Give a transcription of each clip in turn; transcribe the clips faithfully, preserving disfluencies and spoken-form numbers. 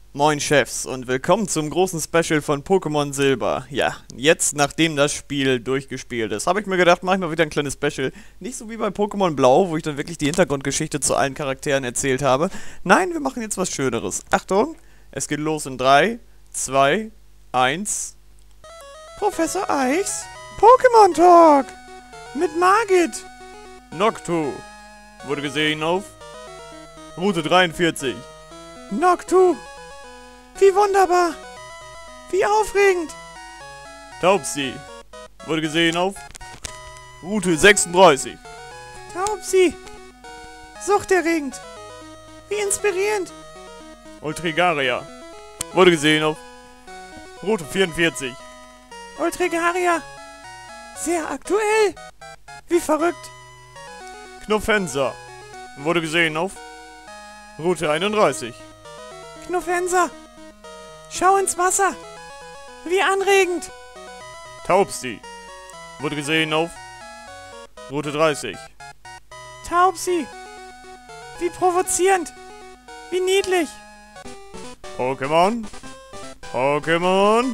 Moin Chefs und willkommen zum großen Special von Pokémon Silber. Ja, jetzt nachdem das Spiel durchgespielt ist, habe ich mir gedacht, mache ich mal wieder ein kleines Special. Nicht so wie bei Pokémon Blau, wo ich dann wirklich die Hintergrundgeschichte zu allen Charakteren erzählt habe. Nein, wir machen jetzt was Schöneres. Achtung, es geht los in drei, zwei, eins. Professor Eichs Pokémon Talk mit Margit. Noctu wurde gesehen auf Route dreiundvierzig. Noctu. Wie wunderbar! Wie aufregend! Taubsi wurde gesehen auf Route sechsunddreißig. Taubsi! Suchterregend! Wie inspirierend! Ultrigaria wurde gesehen auf Route vierundvierzig. Ultrigaria! Sehr aktuell! Wie verrückt! Knuffenser wurde gesehen auf Route einunddreißig. Knuffenser! Schau ins Wasser! Wie anregend! Taubsi wurde gesehen auf Route dreißig. Taubsi! Wie provozierend! Wie niedlich! Pokémon! Pokémon!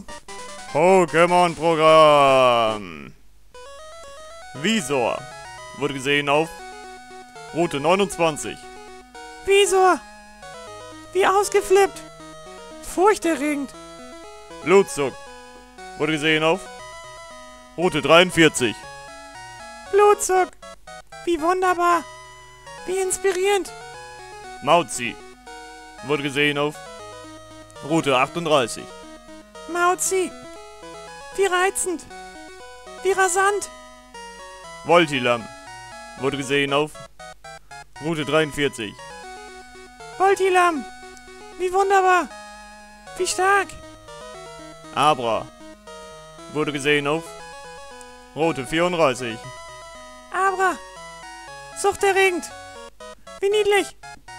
Pokémon-Programm! Visor wurde gesehen auf Route neunundzwanzig. Visor! Wie ausgeflippt! Furchterregend! Blutzuck wurde gesehen auf Route dreiundvierzig. Blutzuck! Wie wunderbar! Wie inspirierend! Mauzi wurde gesehen auf Route achtunddreißig. Mauzi! Wie reizend! Wie rasant! Voltilam wurde gesehen auf Route dreiundvierzig. Voltilam! Wie wunderbar! Wie stark! Abra wurde gesehen auf Route vierunddreißig. Abra! Suchterregend! Wie niedlich!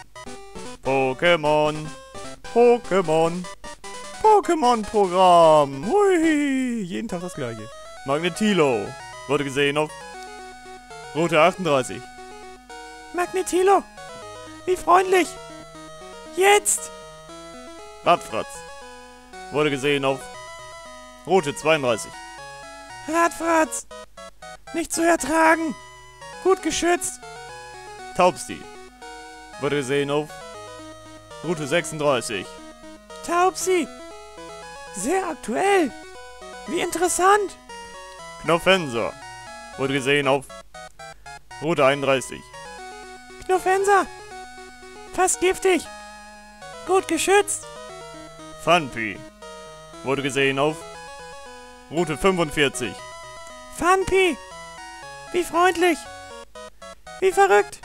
Pokémon! Pokémon! Pokémon-Programm! Hui! Jeden Tag das gleiche. Magnetilo wurde gesehen auf Route achtunddreißig. Magnetilo! Wie freundlich! Jetzt! Radfratz wurde gesehen auf Route zweiunddreißig. Radfratz! Nicht zu ertragen! Gut geschützt! Taubsi wurde gesehen auf Route sechsunddreißig. Taubsi! Sehr aktuell! Wie interessant! Knuffenser wurde gesehen auf Route einunddreißig. Knuffenser! Fast giftig! Gut geschützt! Funpi wurde gesehen auf Route fünfundvierzig. Funpi! Wie freundlich! Wie verrückt!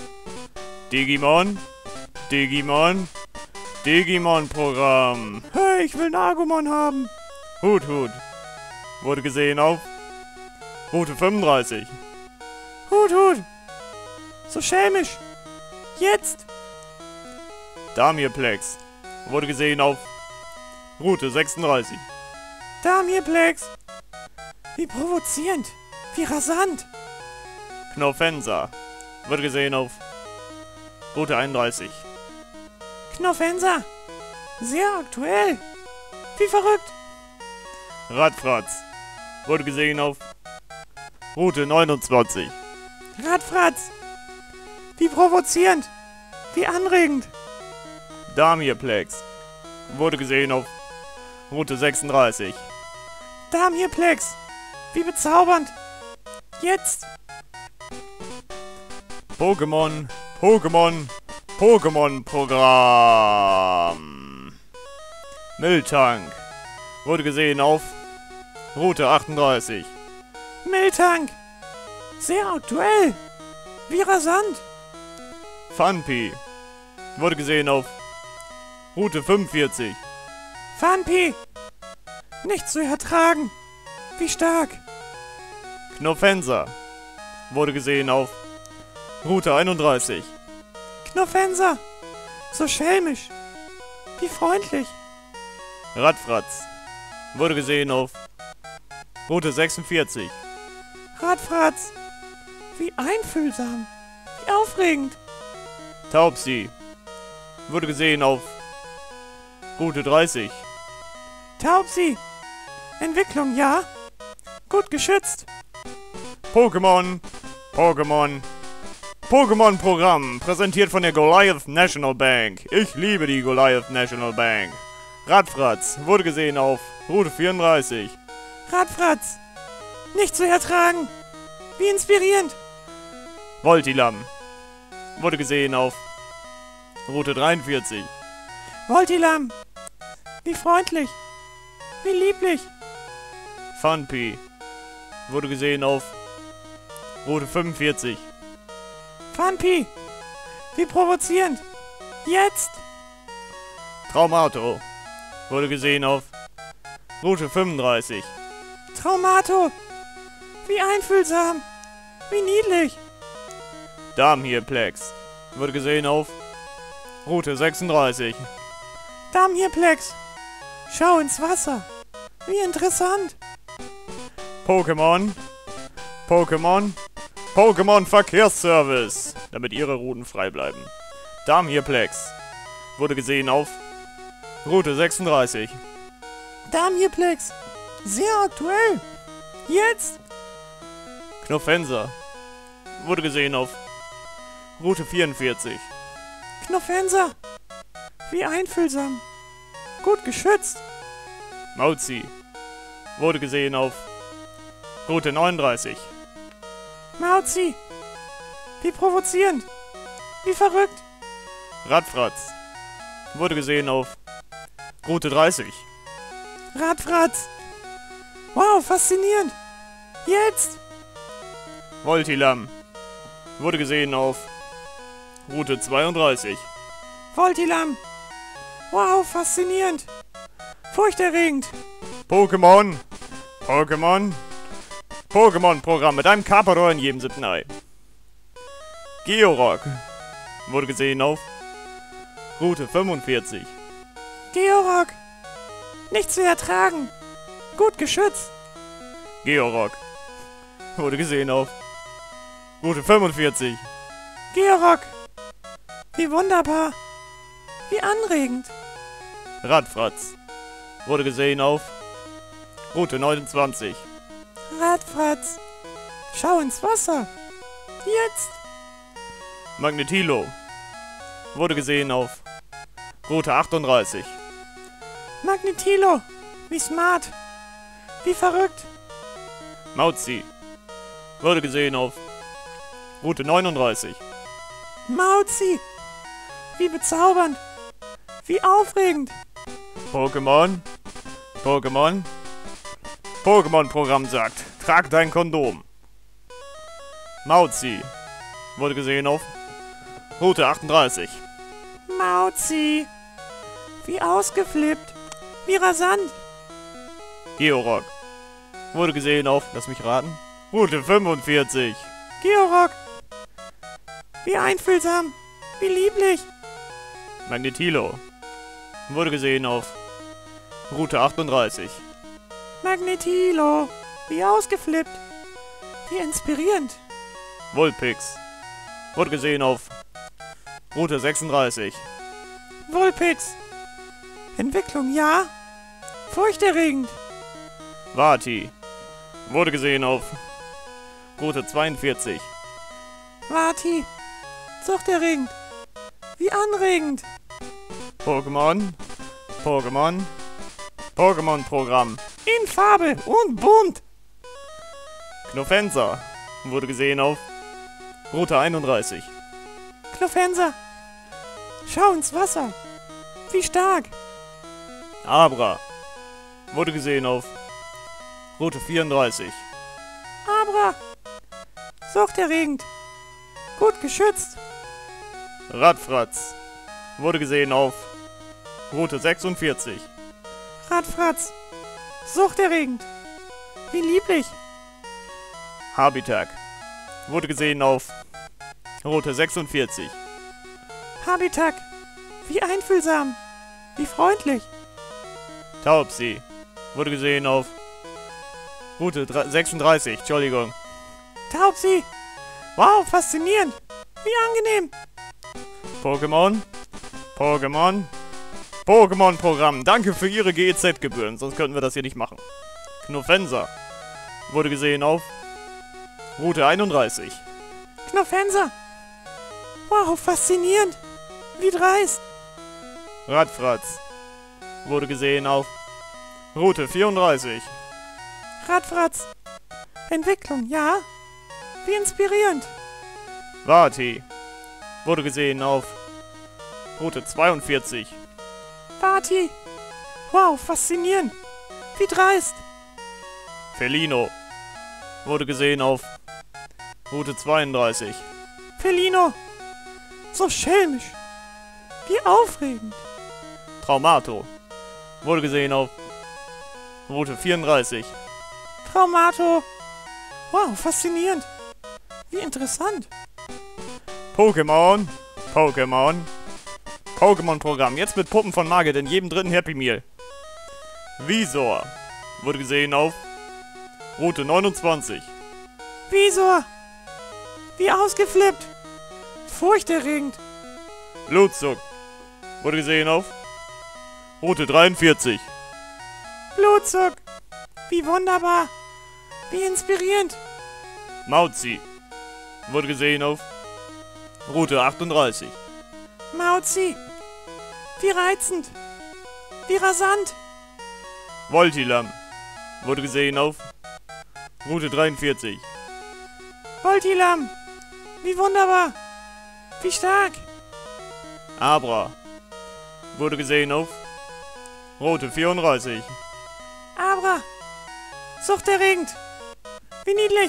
Digimon! Digimon! Digimon-Programm! Hey, ich will einen Agumon haben! Hut Hut wurde gesehen auf Route fünfunddreißig. Hut Hut! So schelmisch! Jetzt! Damirplex wurde gesehen auf Route sechsunddreißig. Damirplex! Wie provozierend! Wie rasant! Knuffenser wurde gesehen auf Route einunddreißig. Knuffenser! Sehr aktuell! Wie verrückt! Radfratz wurde gesehen auf Route neunundzwanzig. Radfratz! Wie provozierend! Wie anregend! Damirplex wurde gesehen auf Route sechsunddreißig. Damirplex! Wie bezaubernd! Jetzt! Pokémon, Pokémon, Pokémon-Programm! Miltank wurde gesehen auf Route achtunddreißig. Miltank! Sehr aktuell! Wie rasant! Funpi wurde gesehen auf Route fünfundvierzig. Funpi! Nicht zu ertragen! Wie stark! Knuffenser wurde gesehen auf Route einunddreißig. Knuffenser! So schelmisch! Wie freundlich! Radfratz wurde gesehen auf Route sechsundvierzig. Radfratz! Wie einfühlsam! Wie aufregend! Taubsi wurde gesehen auf Route dreißig. Taubsi. Entwicklung, ja. Gut geschützt. Pokémon. Pokémon. Pokémon-Programm, präsentiert von der Goliath National Bank. Ich liebe die Goliath National Bank. Radfratz, wurde gesehen auf Route vierunddreißig. Radfratz. Nicht zu ertragen. Wie inspirierend. Voltilam, wurde gesehen auf Route dreiundvierzig. Voltilam. Wie freundlich. Wie lieblich. Funpy, wurde gesehen auf Route fünfundvierzig. Funpy. Wie provozierend. Jetzt. Traumato, wurde gesehen auf Route fünfunddreißig. Traumato. Wie einfühlsam. Wie niedlich. Darmhirplex, wurde gesehen auf Route sechsunddreißig. Darmhirplex. Schau ins Wasser. Wie interessant. Pokémon. Pokémon. Pokémon Verkehrsservice, damit ihre Routen frei bleiben. Darmhirplex, wurde gesehen auf Route sechsunddreißig. Darmhirplex. Sehr aktuell. Jetzt. Knofenser, wurde gesehen auf Route vierundvierzig. Knofenser. Wie einfühlsam. Gut geschützt. Mauzi, wurde gesehen auf Route neununddreißig. Mauzi. Wie provozierend. Wie verrückt. Radfratz, wurde gesehen auf Route dreißig. Radfratz. Wow, faszinierend. Jetzt. Voltilam, wurde gesehen auf Route zweiunddreißig. Voltilam. Wow, faszinierend. Furchterregend. Pokémon. Pokémon. Pokémon-Programm mit einem Carpador in jedem siebten Ei. Georock, wurde gesehen auf Route fünfundvierzig. Georock. Nicht zu ertragen. Gut geschützt. Georock, wurde gesehen auf Route fünfundvierzig. Georock. Wie wunderbar. Wie anregend. Radfratz, wurde gesehen auf Route neunundzwanzig. Radfratz. Schau ins Wasser. Jetzt. Magnetilo, wurde gesehen auf Route achtunddreißig. Magnetilo. Wie smart. Wie verrückt. Mauzi, wurde gesehen auf Route neununddreißig. Mauzi. Wie bezaubernd. Wie aufregend. Pokémon, Pokémon, Pokémon-Programm sagt, trag dein Kondom. Mauzi, wurde gesehen auf Route achtunddreißig. Mauzi. Wie ausgeflippt. Wie rasant. Georock, wurde gesehen auf, lass mich raten, Route fünfundvierzig. Georock. Wie einfühlsam. Wie lieblich. Magnetilo, wurde gesehen auf Route achtunddreißig. Magnetilo. Wie ausgeflippt. Wie inspirierend. Vulpix, wurde gesehen auf Route sechsunddreißig. Vulpix. Entwicklung, ja. Furchterregend. Vati, wurde gesehen auf Route zweiundvierzig. Vati. Suchterregend. Wie anregend. Pokémon, Pokémon, Pokémon-Programm. In Farbe und bunt. Knofenser, wurde gesehen auf Route einunddreißig. Knofenser. Schau ins Wasser. Wie stark. Abra, wurde gesehen auf Route vierunddreißig. Abra. Suchterregend. Gut geschützt. Radfratz, wurde gesehen auf Route sechsundvierzig. Radfratz. Suchterregend. Wie lieblich. Habitak, wurde gesehen auf Route sechsundvierzig. Habitak. Wie einfühlsam. Wie freundlich. Taubsi, wurde gesehen auf Route sechsunddreißig, Entschuldigung. Taubsi. Wow, faszinierend. Wie angenehm. Pokémon, Pokémon, Pokémon-Programm, danke für Ihre G E Z-Gebühren, sonst könnten wir das hier nicht machen. Knofenser wurde gesehen auf Route einunddreißig. Knofenser. Wow, faszinierend. Wie dreist. Radfratz wurde gesehen auf Route vierunddreißig. Radfratz. Entwicklung, ja. Wie inspirierend. Vati wurde gesehen auf Route zweiundvierzig. Vati. Wow, faszinierend. Wie dreist. Felino wurde gesehen auf Route zweiunddreißig. Felino. So schelmisch. Wie aufregend. Traumato wurde gesehen auf Route vierunddreißig. Traumato. Wow, faszinierend. Wie interessant. Pokémon, Pokémon, Pokémon-Programm. Jetzt mit Puppen von Margit in jedem dritten Happy Meal. Visor wurde gesehen auf Route neunundzwanzig. Visor. Wie ausgeflippt. Furchterregend. Blutzug wurde gesehen auf Route dreiundvierzig. Blutzug. Wie wunderbar. Wie inspirierend. Mauzi wurde gesehen auf Route achtunddreißig. Mauzi. Wie reizend. Wie rasant. Voltilam wurde gesehen auf Route dreiundvierzig. Voltilam. Wie wunderbar. Wie stark. Abra wurde gesehen auf Route vierunddreißig. Abra. Suchterregend. Wie niedlich.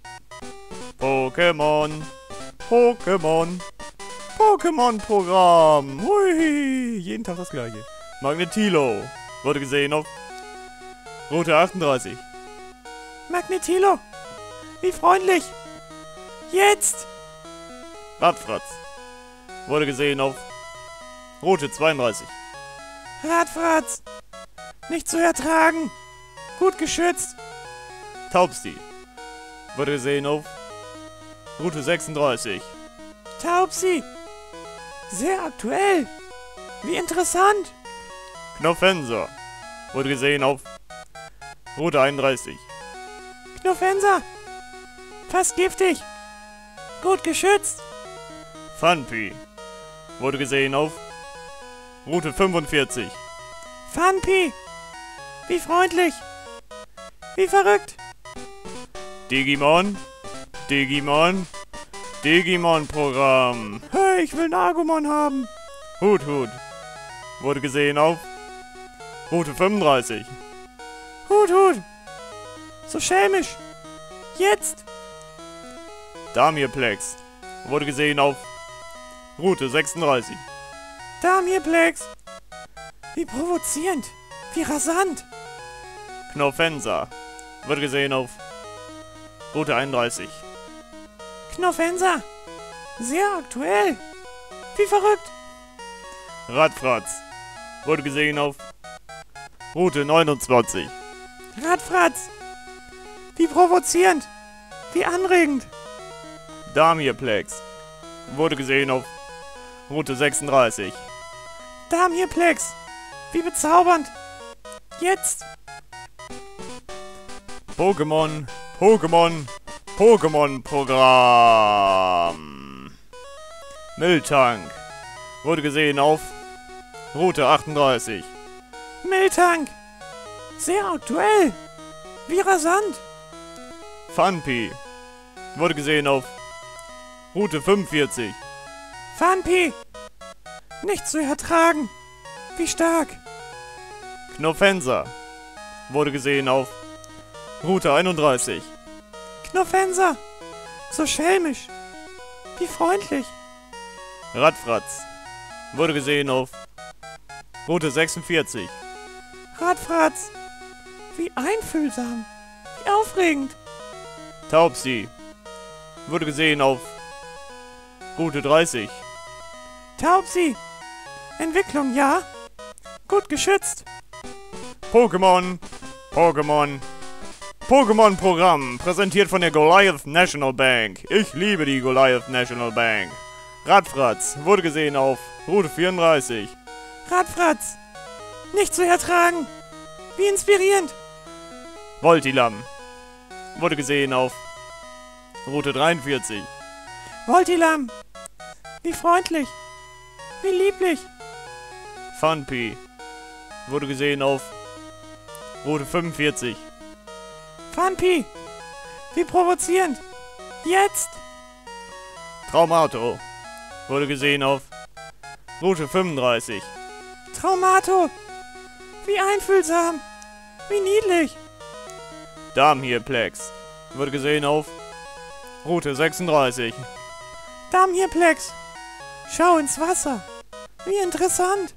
Pokémon, Pokémon, Pokémon-Programm. Hui, jeden Tag das gleiche. Magnetilo wurde gesehen auf Route achtunddreißig. Magnetilo. Wie freundlich. Jetzt. Radfratz wurde gesehen auf Route zweiunddreißig. Radfratz. Nicht zu ertragen. Gut geschützt. Taubsi wurde gesehen auf Route sechsunddreißig. Taubsi. Sehr aktuell. Wie interessant. Knofenser wurde gesehen auf Route einunddreißig. Knofenser. Fast giftig. Gut geschützt. Funpi wurde gesehen auf Route fünfundvierzig. Funpi. Wie freundlich. Wie verrückt. Digimon, Digimon, Digimon-Programm. Hey, ich will einen Agumon haben. Hut Hut wurde gesehen auf Route fünfunddreißig. Hut, Hut. So schelmisch. Jetzt. Damirplex wurde gesehen auf Route sechsunddreißig. Damirplex. Wie provozierend. Wie rasant. Knofensa wurde gesehen auf Route einunddreißig. Knofensa. Sehr aktuell. Wie verrückt. Radfratz wurde gesehen auf Route neunundzwanzig. Radfratz. Wie provozierend. Wie anregend. Damirplex wurde gesehen auf Route sechsunddreißig. Damirplex. Wie bezaubernd. Jetzt. Pokémon, Pokémon, Pokémon-Programm. Miltank wurde gesehen auf Route achtunddreißig. Miltank. Sehr aktuell. Wie rasant. Funpi wurde gesehen auf Route fünfundvierzig. Funpi. Nicht zu ertragen. Wie stark. Knofensa wurde gesehen auf Route einunddreißig. Knofensa. So schelmisch. Wie freundlich. Radfratz wurde gesehen auf Route sechsundvierzig. Radfratz. Wie einfühlsam. Wie aufregend. Taubsi wurde gesehen auf Route dreißig. Taubsi. Entwicklung, ja. Gut geschützt. Pokémon, Pokémon, Pokémon-Programm, präsentiert von der Goliath National Bank. Ich liebe die Goliath National Bank. Radfratz wurde gesehen auf Route vierunddreißig. Radfratz. Nicht zu ertragen. Wie inspirierend. Voltilam. Wurde gesehen auf Route dreiundvierzig. Voltilam. Wie freundlich. Wie lieblich. Funpy. Wurde gesehen auf Route fünfundvierzig. Funpy. Wie provozierend. Jetzt. Traumato. Wurde gesehen auf Route fünfunddreißig. Traumato. Wie einfühlsam. Wie niedlich. Darmhirplex. Wurde gesehen auf Route sechsunddreißig. Darmhirplex. Schau ins Wasser. Wie interessant.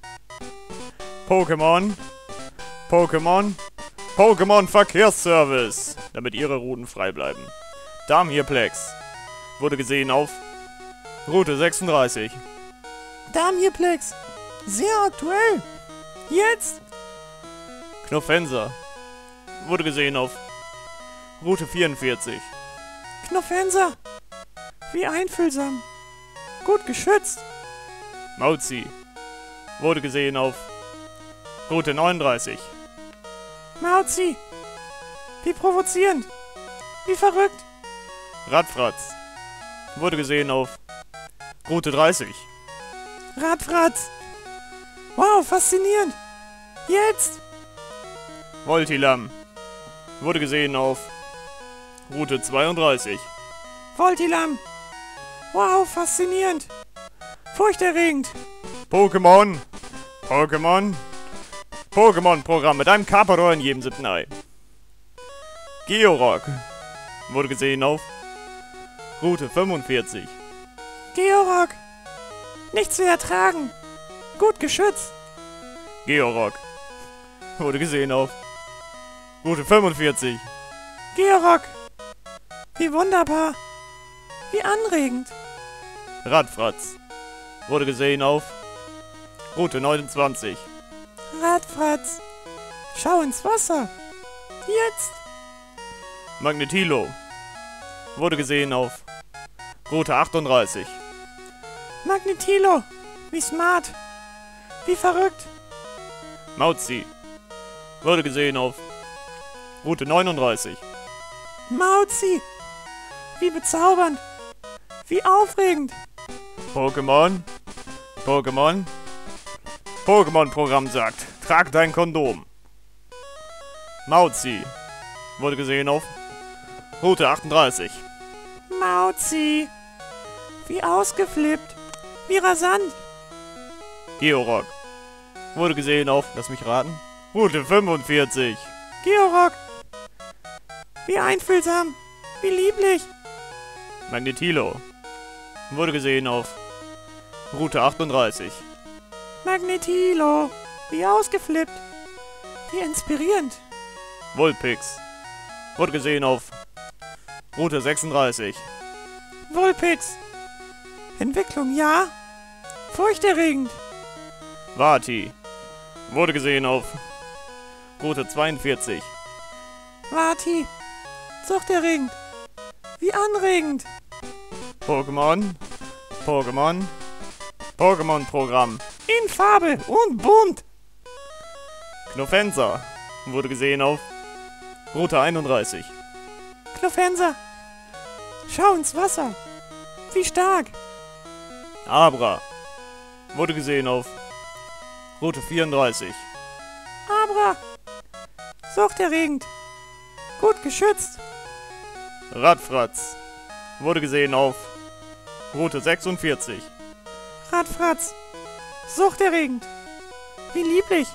Pokémon. Pokémon. Pokémon Verkehrsservice. Damit ihre Routen frei bleiben. Darmhirplex. Wurde gesehen auf Route sechsunddreißig. Darmhirplex. Sehr aktuell. Jetzt. Knofenser. Wurde gesehen auf Route vierundvierzig. Knofenser. Wie einfühlsam. Gut geschützt. Mauzi. Wurde gesehen auf Route neununddreißig. Mauzi. Wie provozierend. Wie verrückt. Radfratz. Wurde gesehen auf Route dreißig. Radfratz. Wow, faszinierend. Jetzt. Voltilam. Wurde gesehen auf Route zweiunddreißig. Voltilam. Wow, faszinierend. Furchterregend. Pokémon. Pokémon. Pokémon-Programm mit einem Carpador in jedem siebten Ei. Georock. Wurde gesehen auf Route fünfundvierzig. Georock. Nicht zu ertragen. Gut geschützt. Georock. Wurde gesehen auf Route fünfundvierzig. Georock. Wie wunderbar. Wie anregend. Radfratz. Wurde gesehen auf Route neunundzwanzig. Radfratz. Schau ins Wasser. Jetzt. Magnetilo. Wurde gesehen auf Route achtunddreißig. Magnetilo. Wie smart. Wie verrückt. Mauzi. Wurde gesehen auf Route neununddreißig. Mauzi. Wie bezaubernd. Wie aufregend. Pokémon. Pokémon. Pokémon-Programm sagt, trag dein Kondom. Mauzi. Wurde gesehen auf Route achtunddreißig. Mauzi. Wie ausgeflippt. Wie rasant. Georock. Wurde gesehen auf, lass mich raten, Route fünfundvierzig. Georock. Wie einfühlsam. Wie lieblich. Magnetilo. Wurde gesehen auf Route achtunddreißig. Magnetilo. Wie ausgeflippt. Wie inspirierend. Vulpix. Wurde gesehen auf Route sechsunddreißig. Vulpix. Entwicklung, ja. Furchterregend. Vati. Wurde gesehen auf Route zweiundvierzig. Vati. Suchterregend. Wie anregend. Pokémon. Pokémon. Pokémon-Programm. In Farbe und bunt. Knofenser. Wurde gesehen auf Route einunddreißig. Knofenser. Schau ins Wasser. Wie stark. Abra. Wurde gesehen auf Route vierunddreißig. Abra. Suchterregend. Gut geschützt. Radfratz. Wurde gesehen auf Route sechsundvierzig. Radfratz. Suchterregend. Wie lieblich.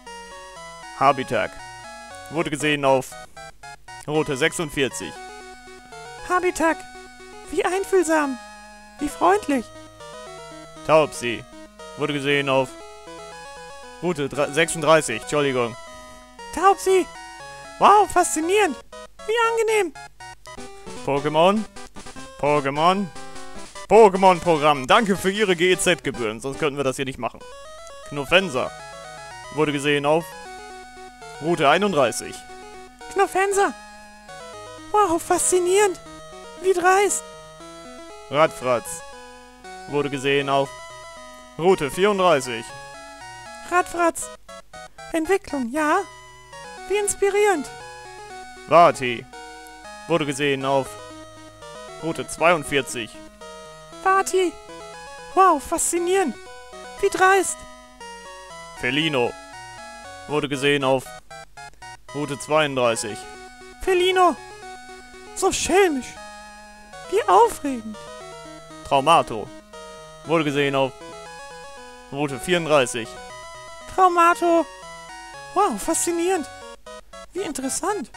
Habitak. Wurde gesehen auf Route sechsundvierzig. Habitak. Wie einfühlsam. Wie freundlich. Taubsi. Wurde gesehen auf Route sechsunddreißig. Entschuldigung. Taubsi. Wow, faszinierend. Wie angenehm. Pokémon. Pokémon. Pokémon-Programm. Danke für Ihre G E Z-Gebühren, sonst könnten wir das hier nicht machen. Knofenser. Wurde gesehen auf Route einunddreißig. Knofenser. Wow, faszinierend. Wie dreist. Radfratz. Wurde gesehen auf Route vierunddreißig. Radfratz. Entwicklung, ja. Wie inspirierend. Vati. Wurde gesehen auf Route zweiundvierzig. Vati. Wow, faszinierend. Wie dreist. Felino. Wurde gesehen auf Route zweiunddreißig. Felino. So schelmisch. Wie aufregend. Traumato. Wurde gesehen auf Route vierunddreißig. Traumato. Wow, faszinierend. Wie interessant.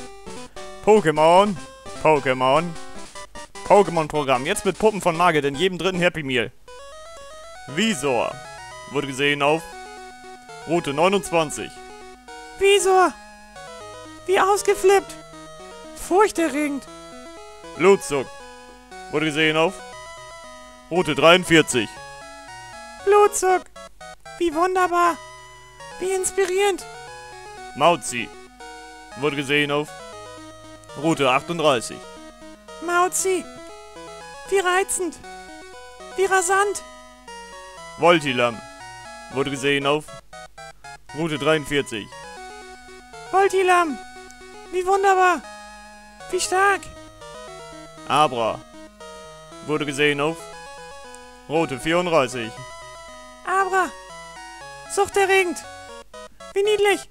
Pokémon. Pokémon. Pokémon-Programm. Jetzt mit Puppen von Margit in jedem dritten Happy Meal. Visor. Wurde gesehen auf Route neunundzwanzig. Visor. Wie ausgeflippt. Furchterregend. Blutzug. Wurde gesehen auf Route dreiundvierzig. Blutzug. Wie wunderbar. Wie inspirierend. Mauzi. Wurde gesehen auf Route achtunddreißig. Mauzi. Wie reizend. Wie rasant. Voltilam. Wurde gesehen auf Route dreiundvierzig. Voltilam. Wie wunderbar. Wie stark. Abra. Wurde gesehen auf Route vierunddreißig. Abra. Suchterregend. Wie niedlich.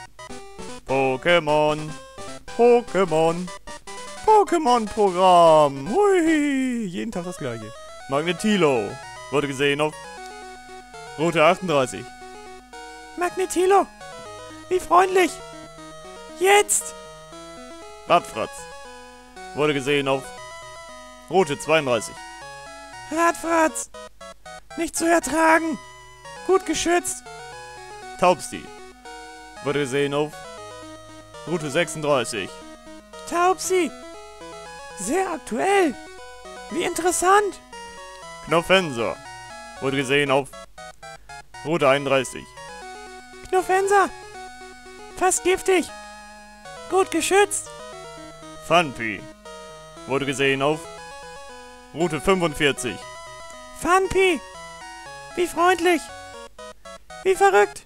Pokémon. Pokémon. Pokémon-Programm. Hui. Jeden Tag das gleiche. Magnetilo. Wurde gesehen auf Route achtunddreißig. Magnetilo. Wie freundlich. Jetzt. Radfratz. Wurde gesehen auf Route zweiunddreißig. Radfratz. Nicht zu ertragen. Gut geschützt. Taubsti. Wurde gesehen auf Route sechsunddreißig. Taubsi. Sehr aktuell. Wie interessant. Knofenser. Wurde gesehen auf Route einunddreißig. Knofenser. Fast giftig. Gut geschützt. Funpi. Wurde gesehen auf Route fünfundvierzig. Funpi. Wie freundlich. Wie verrückt.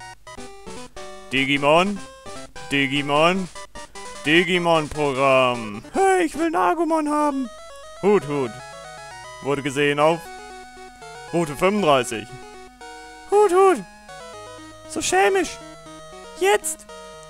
Digimon. Digimon. Digimon-Programm. Hey, ich will einen Agumon haben. Hut, Hut. Wurde gesehen auf Route fünfunddreißig. Hut, Hut. So schelmisch. Jetzt.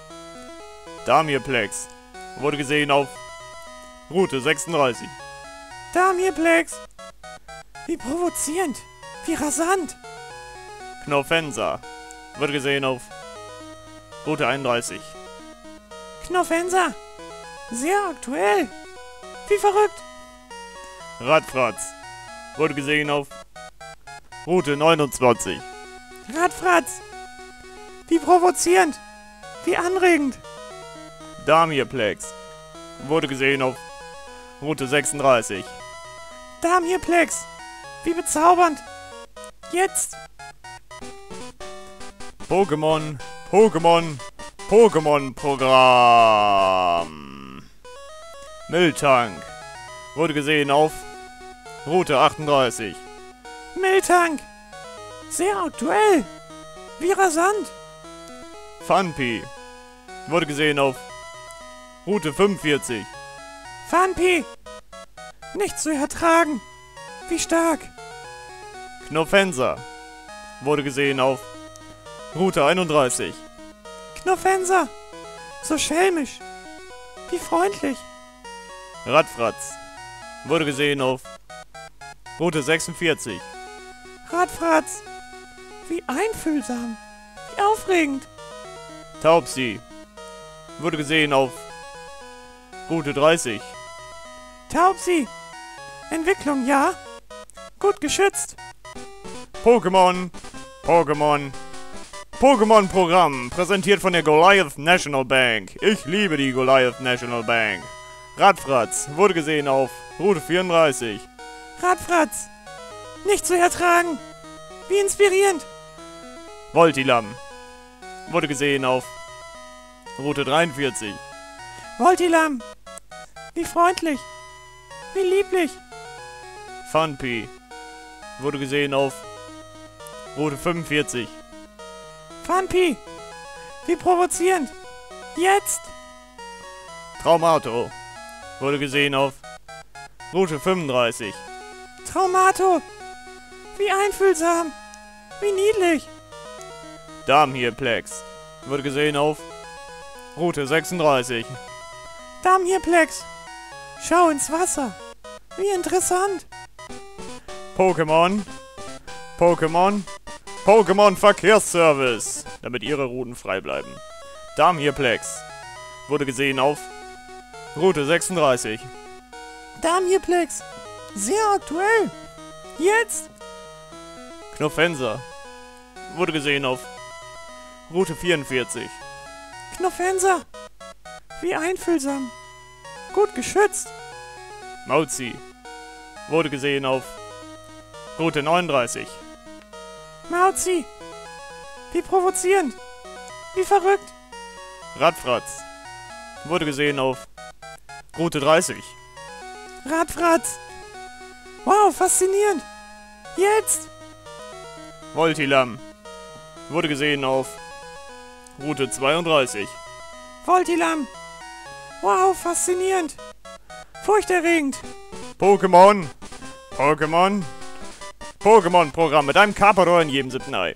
Damirplex. Wurde gesehen auf Route sechsunddreißig. Damirplex. Wie provozierend. Wie rasant. Knofensa. Wurde gesehen auf Route einunddreißig. Knofensa. Sehr aktuell. Wie verrückt. Radfratz. Wurde gesehen auf Route neunundzwanzig. Radfratz. Wie provozierend. Wie anregend. Damirplex. Wurde gesehen auf Route sechsunddreißig. Damirplex. Wie bezaubernd. Jetzt. Pokémon. Pokémon. Pokémon-Programm. Miltank. Wurde gesehen auf Route achtunddreißig. Miltank. Sehr aktuell. Wie rasant. Funpi. Wurde gesehen auf Route fünfundvierzig. Funpi. Nicht zu ertragen. Wie stark. Knofensa. Wurde gesehen auf Route einunddreißig. Knofensa. So schelmisch. Wie freundlich. Radfratz. Wurde gesehen auf Route sechsundvierzig. Radfratz. Wie einfühlsam. Wie aufregend. Taubsi. Wurde gesehen auf Route dreißig. Taubsi. Entwicklung, ja. Gut geschützt. Pokémon. Pokémon. Pokémon-Programm. Präsentiert von der Goliath National Bank. Ich liebe die Goliath National Bank. Radfratz. Wurde gesehen auf Route vierunddreißig. Radfratz. Nicht zu ertragen. Wie inspirierend. Voltilam. Wurde gesehen auf Route dreiundvierzig. Voltilam. Wie freundlich. Wie lieblich. Funpi. Wurde gesehen auf Route fünfundvierzig. Funpi. Wie provozierend. Jetzt. Traumato. Wurde gesehen auf Route fünfunddreißig. Traumato. Wie einfühlsam. Wie niedlich. Darmhirplex. Wurde gesehen auf Route sechsunddreißig. Darmhirplex. Schau ins Wasser. Wie interessant. Pokémon. Pokémon. Pokémon Verkehrsservice. Damit ihre Routen frei bleiben. Darmhirplex. Wurde gesehen auf Route sechsunddreißig. Darmhirplex. Sehr aktuell. Jetzt. Knofenser. Wurde gesehen auf Route vierundvierzig. Knofenser. Wie einfühlsam. Gut geschützt. Mauzi. Wurde gesehen auf Route neununddreißig. Mauzi. Wie provozierend. Wie verrückt. Radfratz. Wurde gesehen auf Route dreißig. Radfratz. Wow, faszinierend. Jetzt. Voltilam. Wurde gesehen auf Route zweiunddreißig. Voltilam. Wow, faszinierend. Furchterregend. Pokémon. Pokémon. Pokémon-Programm mit einem Carpador in jedem siebten Ei.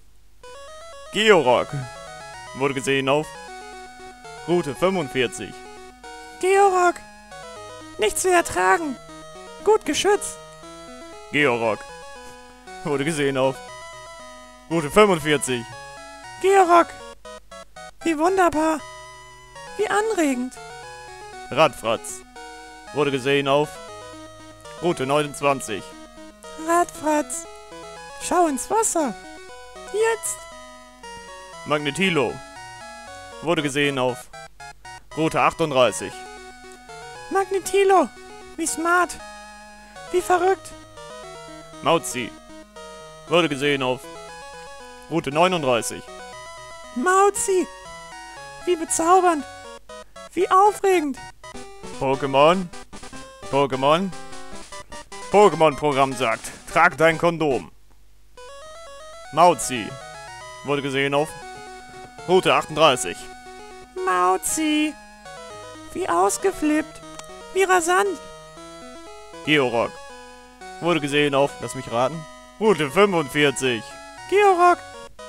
Georock. Wurde gesehen auf Route fünfundvierzig. Georock. Nicht zu ertragen. Gut geschützt. Georock. Wurde gesehen auf Route fünfundvierzig. Georock. Wie wunderbar. Wie anregend. Radfratz. Wurde gesehen auf Route neunundzwanzig. Radfratz. Schau ins Wasser. Jetzt. Magnetilo. Wurde gesehen auf Route achtunddreißig. Magnetilo. Wie smart. Wie verrückt. Mauzi. Wurde gesehen auf Route neununddreißig. Mauzi. Wie bezaubernd. Wie aufregend. Pokémon. Pokémon. Pokémon-Programm sagt, trag dein Kondom. Mauzi. Wurde gesehen auf Route achtunddreißig. Mauzi. Wie ausgeflippt. Wie rasant. Georock. Wurde gesehen auf, lass mich raten, Route fünfundvierzig. Georock.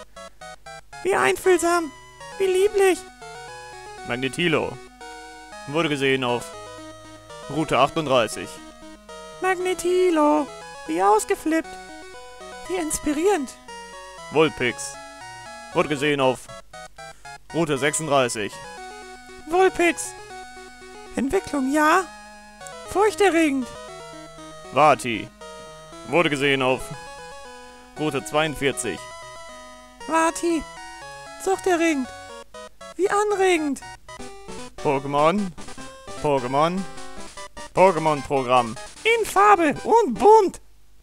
Wie einfühlsam. Wie lieblich. Magnetilo. Wurde gesehen auf Route achtunddreißig. Magnetilo. Wie ausgeflippt. Wie inspirierend. Vulpix. Wurde gesehen auf Route sechsunddreißig. Vulpix. Entwicklung ja. Furchterregend. Vati. Wurde gesehen auf Route zweiundvierzig. Vati. Suchterregend. Wie anregend. Pokémon. Pokémon. Pokémon-Programm. In Farbe und bunt.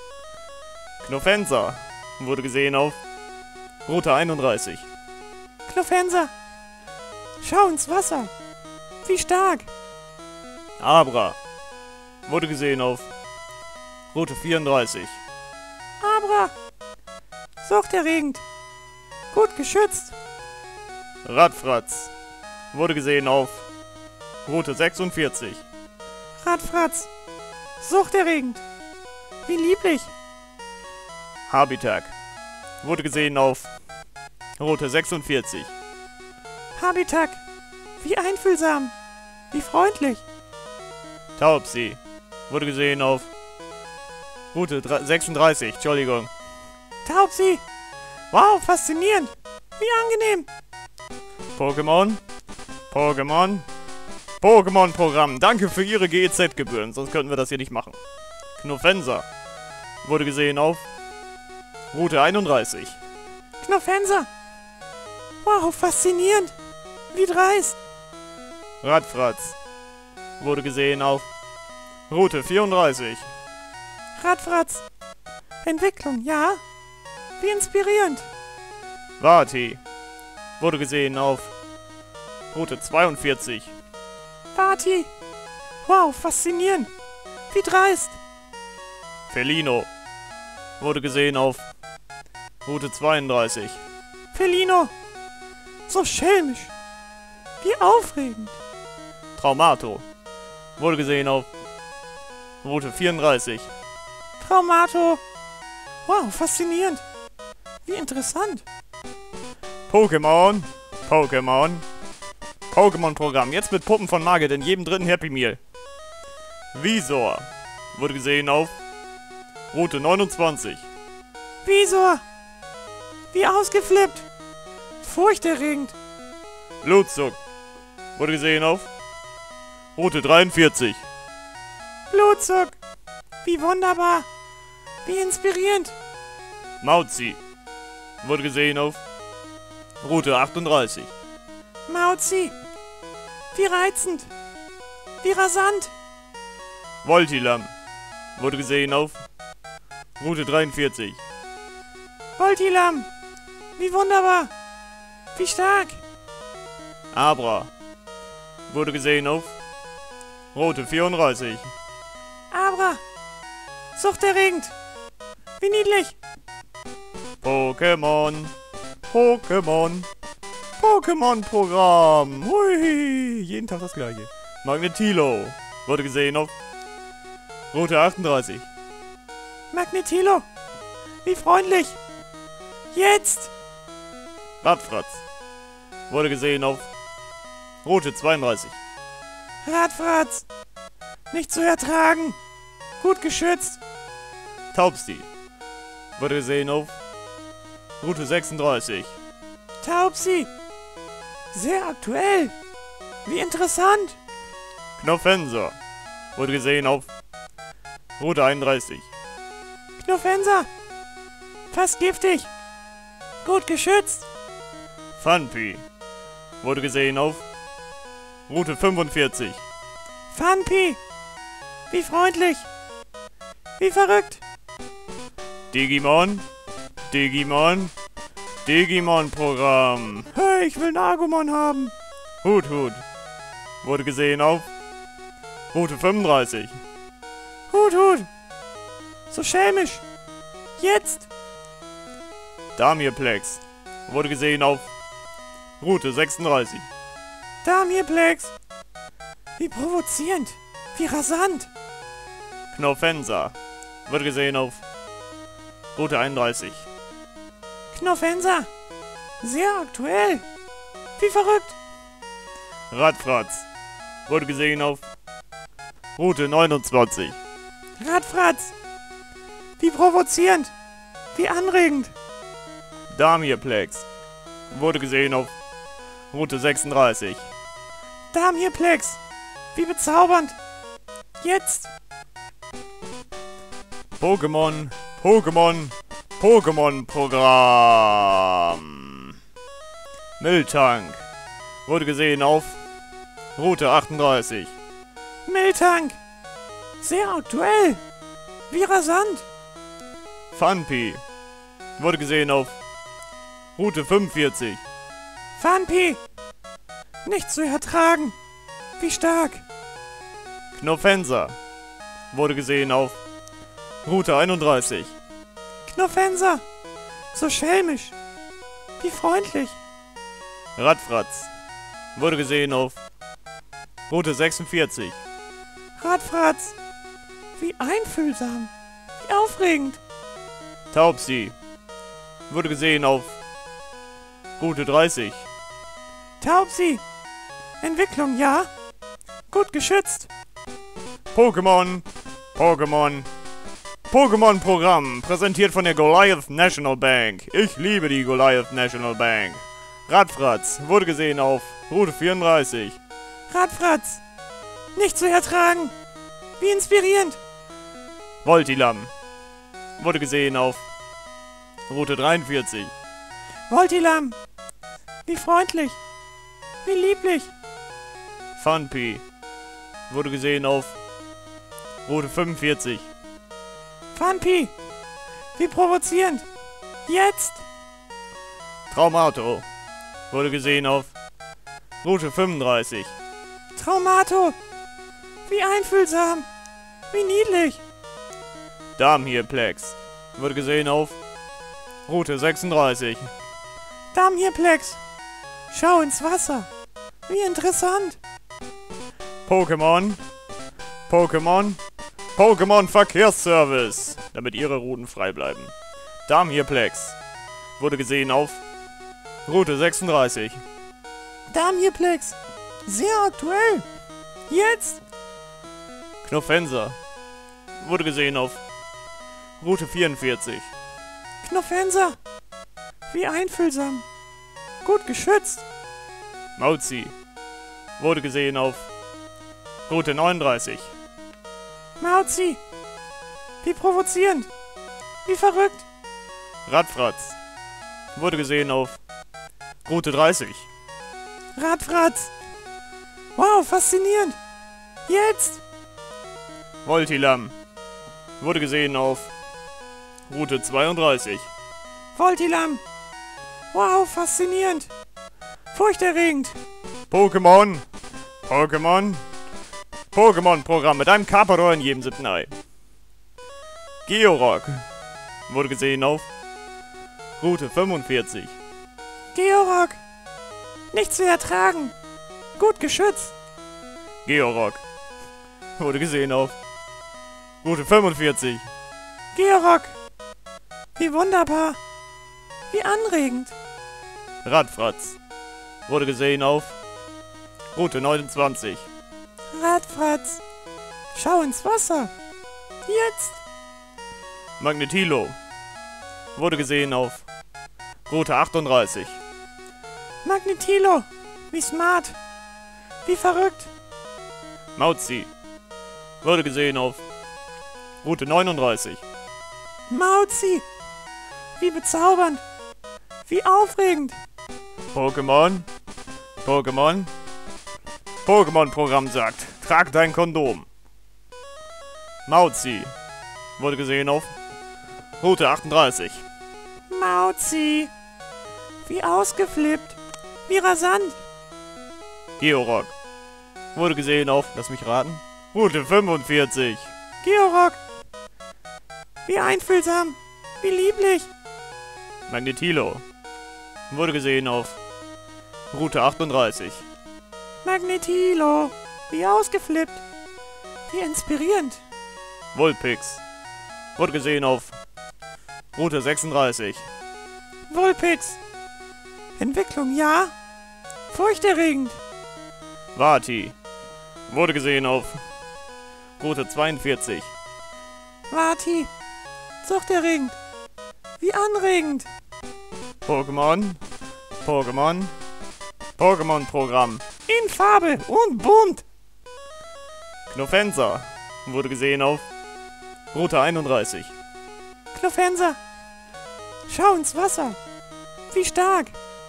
Knofenser. Wurde gesehen auf Route einunddreißig. Knofenser. Schau ins Wasser. Wie stark. Abra. Wurde gesehen auf Route vierunddreißig. Abra. Suchterregend. Gut geschützt. Radfratz. Wurde gesehen auf Route sechsundvierzig. Radfratz. Suchterregend. Wie lieblich. Habitak. Wurde gesehen auf Route sechsundvierzig. Habitak. Wie einfühlsam. Wie freundlich. Taubsi. Wurde gesehen auf Route sechsunddreißig. Entschuldigung. Taubsi. Wow, faszinierend. Wie angenehm. Pokémon. Pokémon. Pokémon-Programm. Danke für Ihre G E Z-Gebühren, sonst könnten wir das hier nicht machen. Knofenser. Wurde gesehen auf Route einunddreißig. Knofenser. Wow, faszinierend. Wie dreist. Radfratz. Wurde gesehen auf Route vierunddreißig. Radfratz. Entwicklung, ja. Wie inspirierend. Vati. Wurde gesehen auf Route zweiundvierzig. Vati. Wow, faszinierend. Wie dreist. Felino. Wurde gesehen auf Route zweiunddreißig. Felino. So schelmisch. Wie aufregend. Traumato. Wurde gesehen auf Route vierunddreißig. Traumato. Wow, faszinierend. Wie interessant. Pokémon. Pokémon. Pokémon-Programm. Jetzt mit Puppen von Margit in jedem dritten Happy Meal. Visor. Wurde gesehen auf Route neunundzwanzig. Visor. Wie ausgeflippt. Furchterregend. Blutzug. Wurde gesehen auf Route dreiundvierzig. Blutzug. Wie wunderbar. Wie inspirierend. Mauzi. Wurde gesehen auf Route achtunddreißig. Mauzi. Wie reizend. Wie rasant. Voltilam. Wurde gesehen auf Route dreiundvierzig. Voltilam. Wie wunderbar. Wie stark. Abra. Wurde gesehen auf Route vierunddreißig. Abra. Suchterregend. Wie niedlich. Pokémon. Pokémon. Pokémon-Programm. Hui. Jeden Tag das gleiche. Magnetilo. Wurde gesehen auf Route achtunddreißig. Magnetilo. Wie freundlich. Jetzt. Radfratz. Wurde gesehen auf Route zweiunddreißig. Radfratz. Nicht zu ertragen. Gut geschützt. Taubsti. Wurde gesehen auf Route sechsunddreißig. Taubsi. Sehr aktuell. Wie interessant. Knofenser. Wurde gesehen auf Route einunddreißig. Knofenser. Fast giftig. Gut geschützt. Funpi. Wurde gesehen auf Route fünfundvierzig. Funpi. Wie freundlich. Wie verrückt. Digimon. Digimon. Digimon-Programm. Hey, ich will einen Argumon haben. Hut, Hut. Wurde gesehen auf Route fünfunddreißig. Hut, Hut. So schelmisch. Jetzt. Damirplex. Wurde gesehen auf Route sechsunddreißig. Damirplex. Wie provozierend. Wie rasant. Knofensa. Wurde gesehen auf Route einunddreißig. Knofensa. Sehr aktuell. Wie verrückt. Radfratz. Wurde gesehen auf Route neunundzwanzig. Radfratz. Wie provozierend. Wie anregend. Damirplex. Wurde gesehen auf Route sechsunddreißig. Damirplex. Wie bezaubernd. Jetzt. Pokémon. Pokémon. Pokémon-Programm. Miltank. Wurde gesehen auf Route achtunddreißig. Miltank. Sehr aktuell. Wie rasant. Funpi. Wurde gesehen auf Route fünfundvierzig. Funpi. Nicht zu ertragen. Wie stark. Knofensa. Wurde gesehen auf Route einunddreißig. Knofensa. So schelmisch. Wie freundlich. Radfratz. Wurde gesehen auf Route sechsundvierzig. Radfratz. Wie einfühlsam. Wie aufregend. Taubsi. Wurde gesehen auf Route dreißig. Taubsi. Entwicklung, ja. Gut geschützt. Pokémon. Pokémon. Pokémon-Programm. Präsentiert von der Goliath National Bank. Ich liebe die Goliath National Bank. Radfratz. Wurde gesehen auf Route vierunddreißig. Radfratz. Nicht zu ertragen. Wie inspirierend. Voltilam. Wurde gesehen auf Route dreiundvierzig. Voltilam. Wie freundlich. Wie lieblich. Funpi. Wurde gesehen auf Route fünfundvierzig. Funpi. Wie provozierend. Jetzt. Traumato. Wurde gesehen auf Route fünfunddreißig. Traumato. Wie einfühlsam. Wie niedlich. Damhirplex. Wurde gesehen auf Route sechsunddreißig. Damirplex. Schau ins Wasser. Wie interessant. Pokémon. Pokémon. Pokémon Verkehrsservice. Damit ihre Routen frei bleiben. Damhirplex. Wurde gesehen auf Route sechsunddreißig. Damhirplex. Sehr aktuell. Jetzt. Knofenser. Wurde gesehen auf Route vierundvierzig. Knofenser. Wie einfühlsam. Gut geschützt. Mauzi. Wurde gesehen auf Route neununddreißig. Mauzi. Wie provozierend. Wie verrückt. Radfratz. Wurde gesehen auf Route dreißig. Radfratz. Wow, faszinierend. Jetzt. Voltilam. Wurde gesehen auf Route zweiunddreißig. Voltilam. Wow, faszinierend. Furchterregend. Pokémon. Pokémon. Pokémon-Programm mit einem Carpador in jedem siebten Ei. Georock. Wurde gesehen auf Route fünfundvierzig. Georock. Nicht zu ertragen. Gut geschützt. Georock. Wurde gesehen auf Route fünfundvierzig. Georock. Wie wunderbar. Wie anregend. Radfratz. Wurde gesehen auf Route neunundzwanzig. Radfratz. Schau ins Wasser. Jetzt. Magnetilo. Wurde gesehen auf Route achtunddreißig. Magnetilo. Wie smart. Wie verrückt. Mauzi. Wurde gesehen auf Route neununddreißig. Mauzi. Wie bezaubernd. Wie aufregend. Pokémon. Pokémon. Pokémon-Programm sagt, trag dein Kondom. Mauzi. Wurde gesehen auf Route achtunddreißig. Mauzi. Wie ausgeflippt. Wie rasant. Georock. Wurde gesehen auf, lass mich raten, Route fünfundvierzig. Georock. Wie einfühlsam. Wie lieblich. Magnetilo. Wurde gesehen auf Route achtunddreißig. Magnetilo. Wie ausgeflippt. Wie inspirierend. Vulpix. Wurde gesehen auf Route sechsunddreißig. Vulpix. Entwicklung, ja. Furchterregend. Vati. Wurde gesehen auf Route zweiundvierzig. Vati. Suchterregend. Wie anregend. Pokémon. Pokémon. Pokémon-Programm. In Farbe und bunt. Knofenser. Wurde gesehen auf Route einunddreißig. Knofenser. Schau ins Wasser. Wie stark.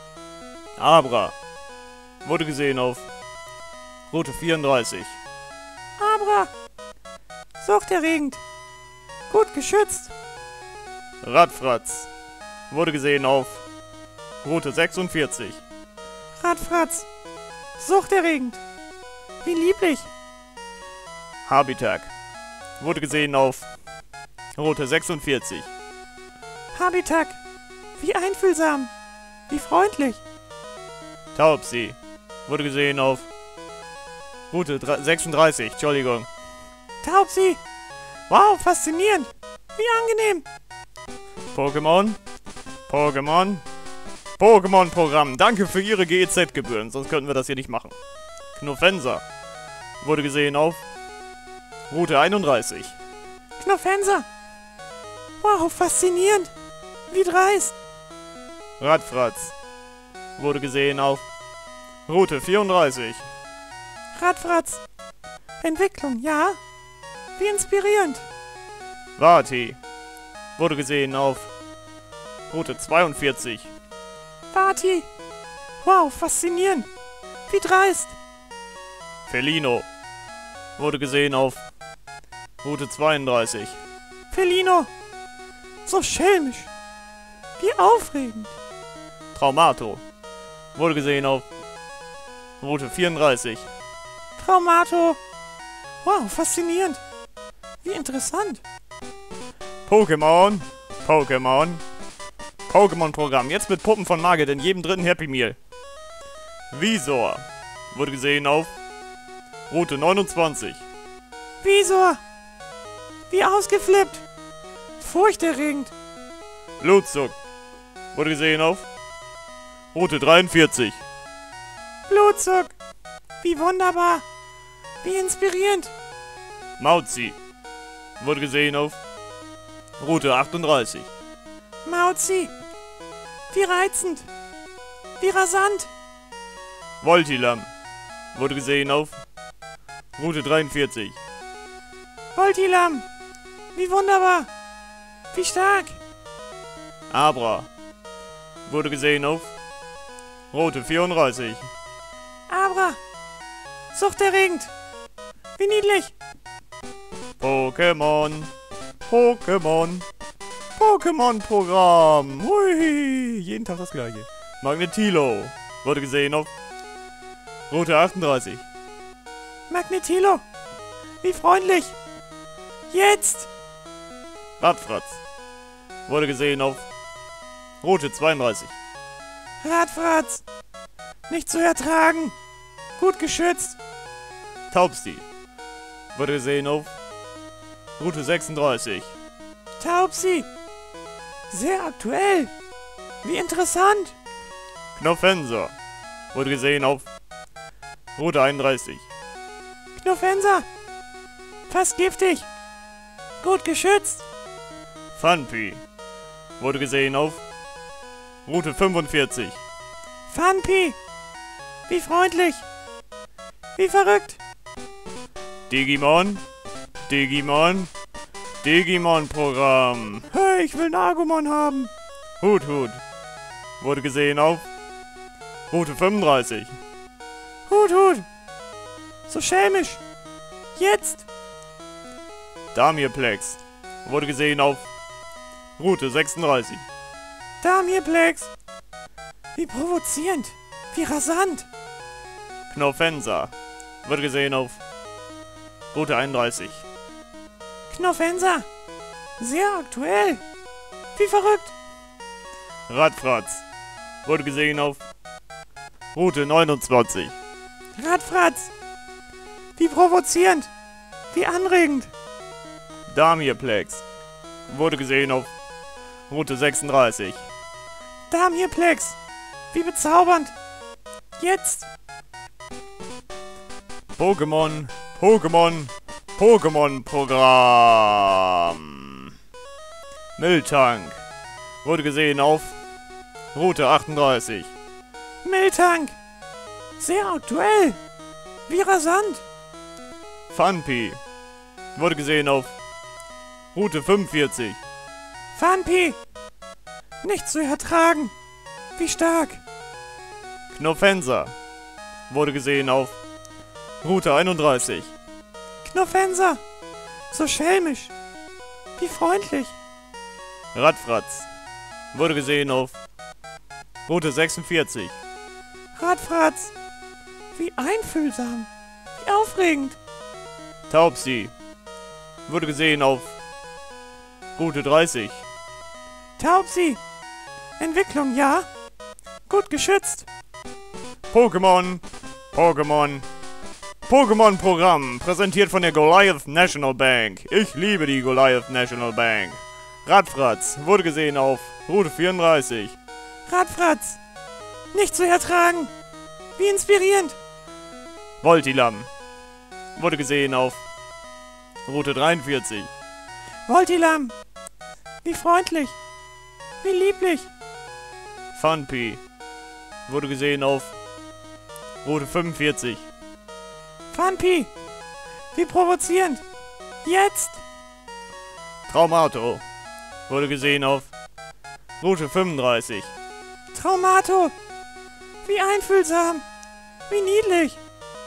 Abra. Wurde gesehen auf Route vierunddreißig. Abra. Suchterregend. Gut geschützt. Radfratz. Wurde gesehen auf Route sechsundvierzig. Radfratz. Suchterregend. Wie lieblich. Habitak. Wurde gesehen auf Route sechsundvierzig. Habitak. Wie einfühlsam. Wie freundlich. Taubsi. Wurde gesehen auf Route sechsunddreißig. Entschuldigung. Taubsi. Wow, faszinierend. Wie angenehm. Pokémon. Pokémon. Pokémon-Programm. Danke für Ihre G E Z-Gebühren, sonst könnten wir das hier nicht machen. Knofenser. Wurde gesehen auf Route einunddreißig. Knofenser. Wow, faszinierend. Wie dreist. Radfratz. Wurde gesehen auf Route vierunddreißig. Radfratz. Entwicklung, ja. Wie inspirierend. Vati. Wurde gesehen auf Route zweiundvierzig. Vati. Wow, faszinierend. Wie dreist. Felino. Wurde gesehen auf Route zweiunddreißig. Felino. So schelmisch. Wie aufregend. Traumato. Wurde gesehen auf Route vierunddreißig. Traumato. Wow, faszinierend. Wie interessant. Pokémon. Pokémon. Pokémon-Programm. Jetzt mit Puppen von Margit in jedem dritten Happy Meal. Visor. Wurde gesehen auf Route neunundzwanzig. Visor. Wie ausgeflippt. Furchterregend. Blutzug. Wurde gesehen auf Route dreiundvierzig. Blutzuck. Wie wunderbar. Wie inspirierend. Mauzi. Wurde gesehen auf Route achtunddreißig. Mauzi. Wie reizend. Wie rasant. Voltilam. Wurde gesehen auf Route dreiundvierzig. Voltilam. Wie wunderbar. Wie stark. Abra. Wurde gesehen auf Route vierunddreißig. Abra. Suchterregend. Wie niedlich. Pokémon. Pokémon. Pokémon-Programm. Hui. Jeden Tag das gleiche. Magnetilo. Wurde gesehen auf Route achtunddreißig. Magnetilo. Wie freundlich. Jetzt. Radfratz. Wurde gesehen auf Route zweiunddreißig. Radfratz. Nicht zu ertragen. Gut geschützt. Taubsi. Wurde gesehen auf Route sechsunddreißig. Taubsi. Sehr aktuell. Wie interessant. Knofenser. Wurde gesehen auf Route einunddreißig. Knofenser. Fast giftig. Gut geschützt. Funpi. Wurde gesehen auf Route fünfundvierzig. Funpi. Wie freundlich. Wie verrückt. Digimon. Digimon. Digimon-Programm. Hey, ich will einen Agumon haben. Hut, Hut. Wurde gesehen auf Route fünfunddreißig. Hut, Hut. So schelmisch. Jetzt. Damirplex. Wurde gesehen auf Route sechsunddreißig. Damirplex. Wie provozierend. Wie rasant. Knofensa. Wurde gesehen auf Route einunddreißig. Knofensa. Sehr aktuell. Wie verrückt. Radfratz. Wurde gesehen auf Route neunundzwanzig. Radfratz. Wie provozierend. Wie anregend. Damirplex. Wurde gesehen auf Route sechsunddreißig. Damirplex. Wie bezaubernd. Jetzt. Pokémon. Pokémon. Pokémon-Programm. Miltank. Wurde gesehen auf Route achtunddreißig. Miltank. Sehr aktuell. Wie rasant. Funpi. Wurde gesehen auf Route fünfundvierzig. Funpi. Nicht zu ertragen. Wie stark. Knofensa. Wurde gesehen auf Route einunddreißig. Knofensa. So schelmisch. Wie freundlich. Radfratz. Wurde gesehen auf Route sechsundvierzig. Radfratz. Wie einfühlsam. Wie aufregend. Taubsi. Wurde gesehen auf Route dreißig. Taubsi. Entwicklung, ja. Gut geschützt. Pokémon. Pokémon. Pokémon-Programm. Präsentiert von der Goliath National Bank. Ich liebe die Goliath National Bank. Radfratz. Wurde gesehen auf Route vierunddreißig. Radfratz. Nicht zu ertragen. Wie inspirierend. Voltilam. Wurde gesehen auf Route dreiundvierzig. Voltilam. Wie freundlich. Wie lieblich. Funpi. Wurde gesehen auf Route fünfundvierzig. Funpi. Wie provozierend. Jetzt. Traumato. Wurde gesehen auf Route fünfunddreißig. Traumato. Wie einfühlsam. Wie niedlich.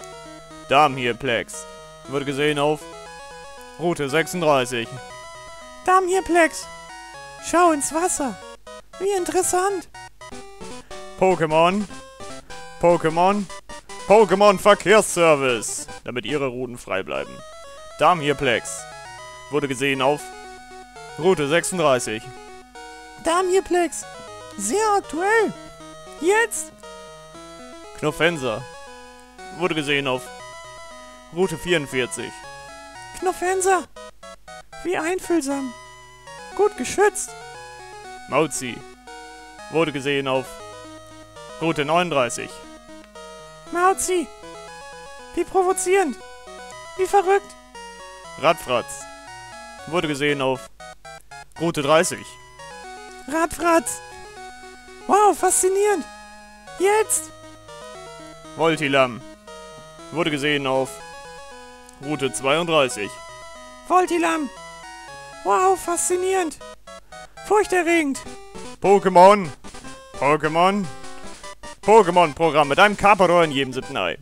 Damhirplex. Wurde gesehen auf Route sechsunddreißig. Damhirplex. Schau ins Wasser. Wie interessant. Pokémon. Pokémon. Pokémon Verkehrsservice. Damit ihre Routen frei bleiben. Damhirplex. Wurde gesehen auf Route sechsunddreißig. Damhirplex. Sehr aktuell. Jetzt. Knofenser. Wurde gesehen auf Route vierundvierzig. Knofenser. Wie einfühlsam. Gut geschützt. Mauzi. Wurde gesehen auf Route neununddreißig. Mauzi. Wie provozierend. Wie verrückt. Radfratz. Wurde gesehen auf Route dreißig. Radfratz. Wow, faszinierend. Jetzt. Voltilam. Wurde gesehen auf Route zweiunddreißig. Voltilam. Wow, faszinierend. Furchterregend. Pokémon. Pokémon. Pokémon-Programm mit einem Carpador in jedem siebten Ei.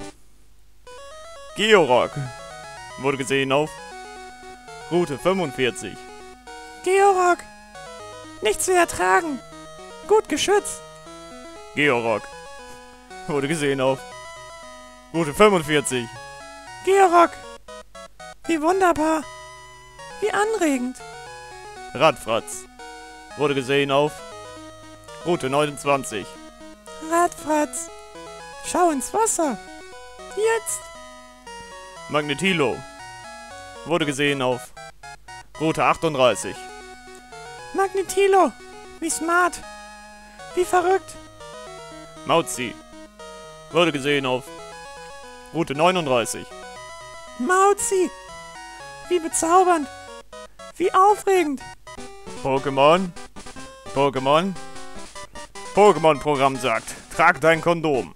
Georock. Wurde gesehen auf Route fünfundvierzig. Georock. Nicht zu ertragen. Gut geschützt. Georock. Wurde gesehen auf Route fünfundvierzig. Georock. Wie wunderbar. Wie anregend. Radfratz. Wurde gesehen auf Route neunundzwanzig. Radfratz. Schau ins Wasser. Jetzt. Magnetilo. Wurde gesehen auf Route achtunddreißig. Magnetilo. Wie smart. Wie verrückt. Mauzi. Wurde gesehen auf Route neununddreißig. Mauzi. Wie bezaubernd. Wie aufregend. Pokémon. Pokémon. Pokémon-Programm sagt, trag dein Kondom.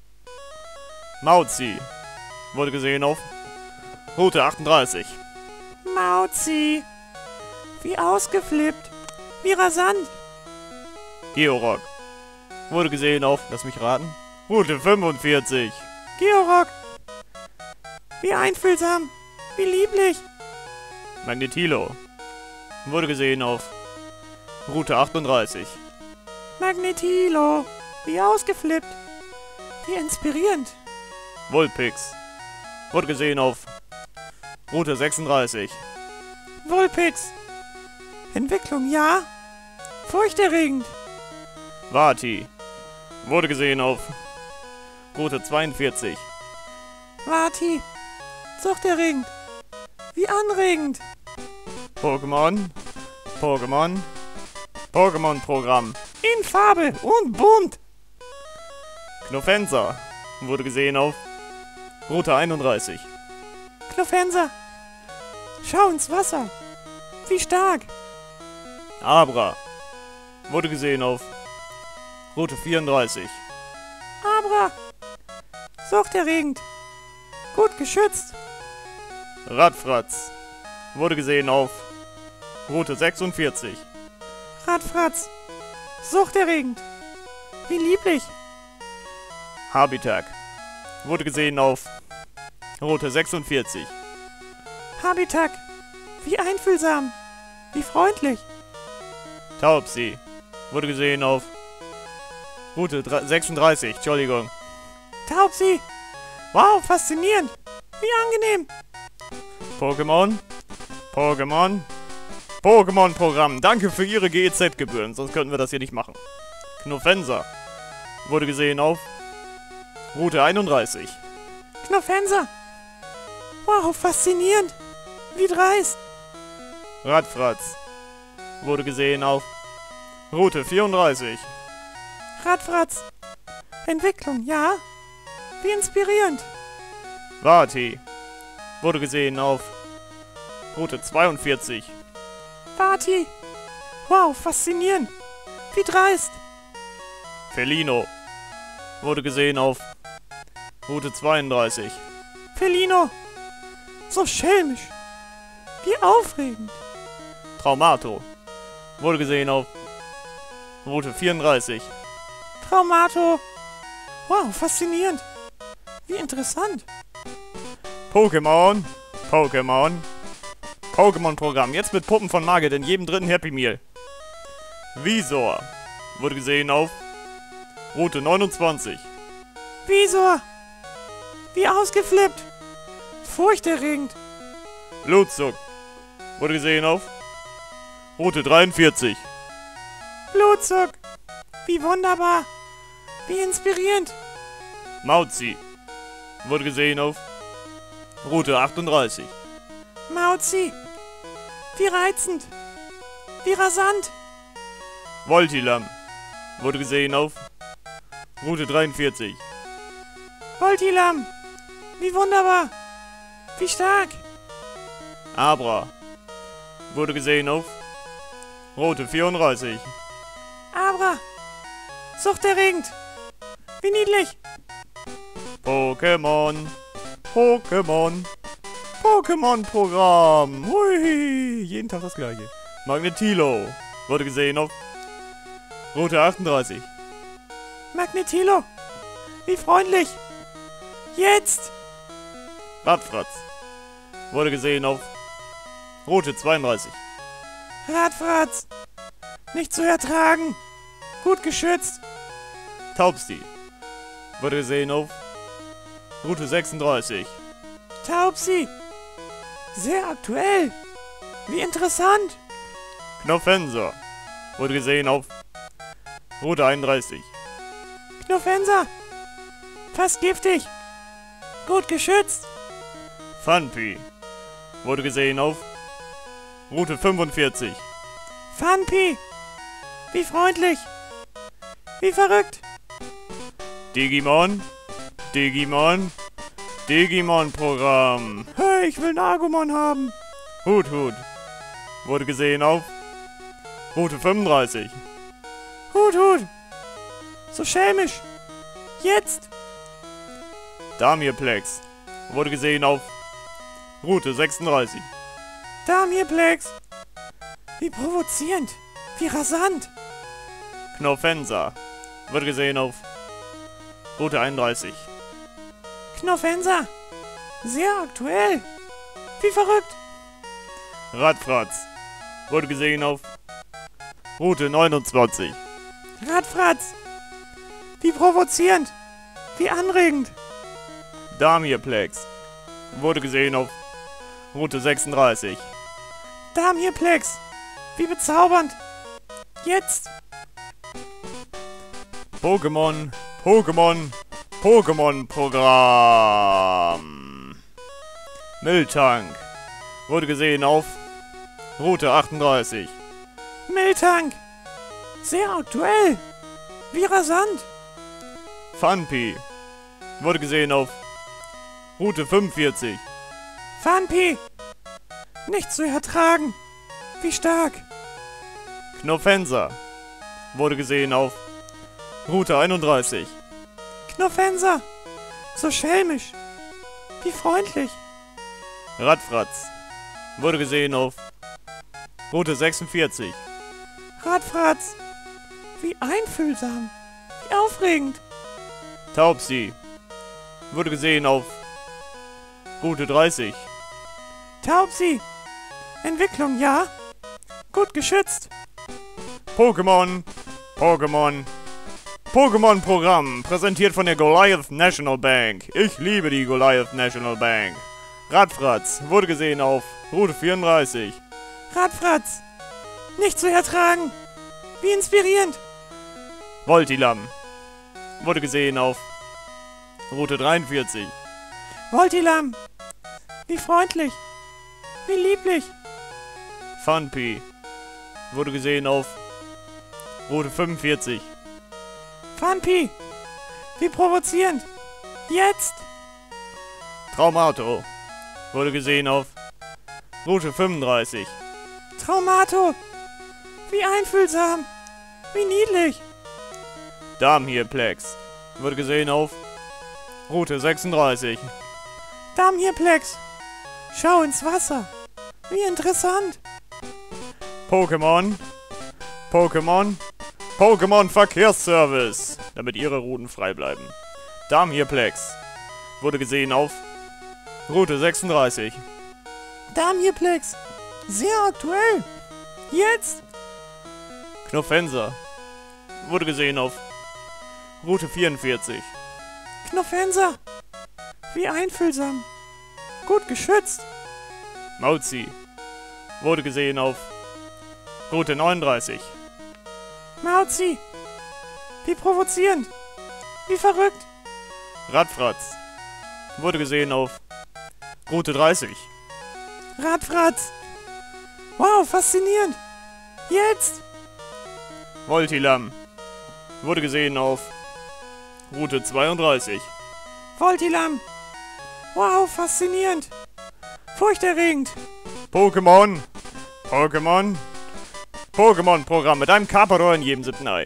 Mauzi. Wurde gesehen auf Route achtunddreißig. Mauzi. Wie ausgeflippt. Wie rasant. Georock. Wurde gesehen auf, lass mich raten, Route fünfundvierzig. Georock. Wie einfühlsam. Wie lieblich. Magnetilo. Wurde gesehen auf Route achtunddreißig. Magnetilo. Wie ausgeflippt. Wie inspirierend. Vulpix. Wurde gesehen auf Route sechsunddreißig. Vulpix. Entwicklung, ja. Furchterregend. Vati. Wurde gesehen auf Route zweiundvierzig. Vati. Suchterregend. Wie anregend. Pokémon. Pokémon. Pokémon-Programm. In Farbe und bunt. Knofenser. Wurde gesehen auf Route einunddreißig. Knofenser. Schau ins Wasser. Wie stark. Abra. Wurde gesehen auf Route vierunddreißig. Abra. Suchterregend. Gut geschützt. Radfratz. Wurde gesehen auf Route sechsundvierzig. Radfratz. Suchterregend. Wie lieblich. Habitak. Wurde gesehen auf Route sechsundvierzig. Habitak. Wie einfühlsam. Wie freundlich. Taubsi. Wurde gesehen auf Route sechsunddreißig. Entschuldigung. Taubsi. Wow, faszinierend. Wie angenehm. Pokémon. Pokémon. Pokémon-Programm. Danke für Ihre G E Z-Gebühren, sonst könnten wir das hier nicht machen. Knofenser. Wurde gesehen auf Route einunddreißig. Knofenser. Wow, faszinierend. Wie dreist. Radfratz. Wurde gesehen auf Route vierunddreißig. Radfratz. Entwicklung, ja. Wie inspirierend. Vati. Wurde gesehen auf Route zweiundvierzig. Vati. Wow, faszinierend. Wie dreist. Felino. Wurde gesehen auf Route zweiunddreißig. Felino. So schelmisch. Wie aufregend. Traumato. Wurde gesehen auf Route vierunddreißig. Traumato. Wow, faszinierend. Wie interessant. Pokémon. Pokémon. Pokémon-Programm. Jetzt mit Puppen von Margit in jedem dritten Happy Meal. Visor. Wurde gesehen auf Route neunundzwanzig. Visor. Wie ausgeflippt. Furchterregend. Blutzug. Wurde gesehen auf Route dreiundvierzig. Blutzug. Wie wunderbar. Wie inspirierend. Mauzi. Wurde gesehen auf Route achtunddreißig. Mauzi. Wie reizend. Wie rasant. Voltilam. Wurde gesehen auf Route dreiundvierzig. Voltilam. Wie wunderbar. Wie stark. Abra. Wurde gesehen auf Route vierunddreißig. Abra. Suchterregend. Wie niedlich. Pokémon. Pokémon. Pokémon-Programm. Hui. Jeden Tag das gleiche. Magnetilo. Wurde gesehen auf Route achtunddreißig. Magnetilo. Wie freundlich. Jetzt. Radfratz. Wurde gesehen auf Route zweiunddreißig. Radfratz. Nicht zu ertragen. Gut geschützt. Taubsti. Wurde gesehen auf Route sechsunddreißig. Taubsi. Sehr aktuell. Wie interessant. Knofenser. Wurde gesehen auf Route einunddreißig. Knofenser. Fast giftig. Gut geschützt. Funpi. Wurde gesehen auf Route fünfundvierzig. Funpi. Wie freundlich. Wie verrückt. Digimon. Digimon. Digimon-Programm. Hey, ich will einen Agumon haben. Hut, Hut. Wurde gesehen auf Route fünfunddreißig. Hut, Hut. So schelmisch. Jetzt. Damirplex. Wurde gesehen auf Route sechsunddreißig. Damirplex. Wie provozierend. Wie rasant. Knofensa. Wurde gesehen auf Route einunddreißig. Knofensa. Sehr aktuell. Wie verrückt. Radfratz. Wurde gesehen auf Route neunundzwanzig. Radfratz. Wie provozierend. Wie anregend. Damirplex. Wurde gesehen auf Route sechsunddreißig. Damirplex. Wie bezaubernd. Jetzt. Pokémon. Pokémon. Pokémon-Programm. Miltank. Wurde gesehen auf Route achtunddreißig. Miltank. Sehr aktuell. Wie rasant. Funpi. Wurde gesehen auf Route fünfundvierzig. Funpi. Nicht zu ertragen. Wie stark. Knofensa. Wurde gesehen auf Route einunddreißig. Knofensa. So schelmisch. Wie freundlich. Radfratz. Wurde gesehen auf Route sechsundvierzig. Radfratz. Wie einfühlsam. Wie aufregend. Taubsi. Wurde gesehen auf Route dreißig. Taubsi. Entwicklung, ja. Gut geschützt. Pokémon. Pokémon. Pokémon-Programm. Präsentiert von der Goliath National Bank. Ich liebe die Goliath National Bank. Radfratz. Wurde gesehen auf Route vierunddreißig. Radfratz. Nicht zu ertragen. Wie inspirierend. Voltilam. Wurde gesehen auf Route dreiundvierzig. Voltilam. Wie freundlich. Wie lieblich. Funpi. Wurde gesehen auf Route fünfundvierzig. Funpi. Wie provozierend. Jetzt. Traumato. Wurde gesehen auf Route fünfunddreißig. Traumato. Wie einfühlsam. Wie niedlich. Damhirplex. Wurde gesehen auf Route sechsunddreißig. Damhirplex. Schau ins Wasser. Wie interessant. Pokémon. Pokémon. Pokémon Verkehrsservice. Damit ihre Routen frei bleiben. Damhirplex. Wurde gesehen auf Route sechsunddreißig. Damhirplex. Sehr aktuell. Jetzt. Knofensa. Wurde gesehen auf Route vierundvierzig. Knofensa. Wie einfühlsam. Gut geschützt. Mauzi. Wurde gesehen auf Route neununddreißig. Mauzi. Wie provozierend. Wie verrückt. Radfratz. Wurde gesehen auf Route dreißig. Radfratz. Wow, faszinierend. Jetzt. Voltilam. Wurde gesehen auf Route zweiunddreißig. Voltilam. Wow, faszinierend. Furchterregend. Pokémon. Pokémon. Pokémon-Programm mit einem Carpador in jedem siebten Ei.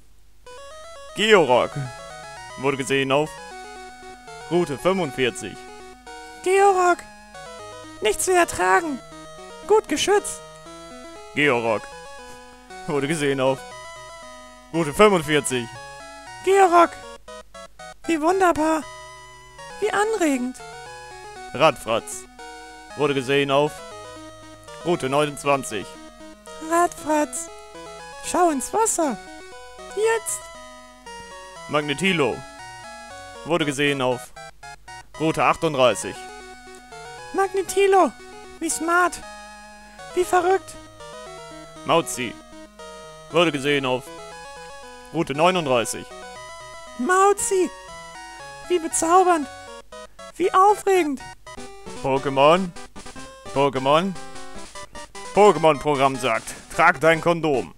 Georock. Wurde gesehen auf Route fünfundvierzig. Georock. Nicht zu ertragen. Gut geschützt. Georock. Wurde gesehen auf Route fünfundvierzig. Georock. Wie wunderbar. Wie anregend. Radfratz. Wurde gesehen auf Route neunundzwanzig. Radfratz. Schau ins Wasser. Jetzt. Magnetilo. Wurde gesehen auf Route achtunddreißig. Magnetilo. Wie smart. Wie verrückt. Mauzi. Wurde gesehen auf Route neununddreißig. Mauzi. Wie bezaubernd. Wie aufregend. Pokémon. Pokémon. Pokémon-Programm sagt, trag dein Kondom.